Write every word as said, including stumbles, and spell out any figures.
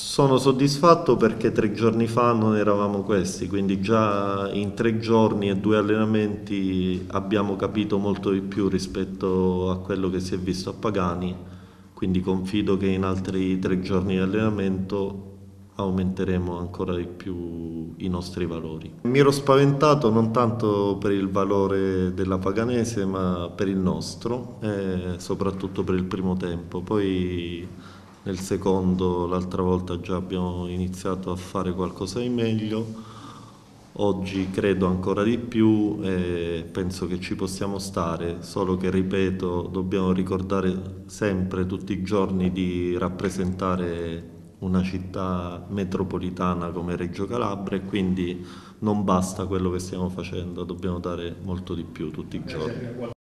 Sono soddisfatto perché tre giorni fa non eravamo questi, quindi già in tre giorni e due allenamenti abbiamo capito molto di più rispetto a quello che si è visto a Pagani, quindi confido che in altri tre giorni di allenamento aumenteremo ancora di più i nostri valori. Mi ero spaventato non tanto per il valore della Paganese, ma per il nostro, e soprattutto per il primo tempo. Poi nel secondo, l'altra volta già abbiamo iniziato a fare qualcosa di meglio. Oggi credo ancora di più e penso che ci possiamo stare, solo che ripeto, dobbiamo ricordare sempre, tutti i giorni, di rappresentare una città metropolitana come Reggio Calabria e quindi non basta quello che stiamo facendo, dobbiamo dare molto di più tutti i giorni.